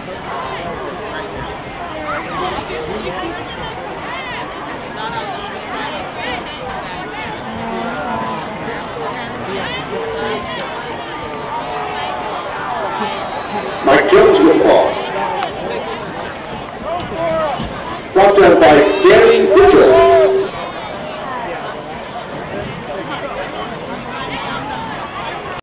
Mike Jones with the ball. Brought down by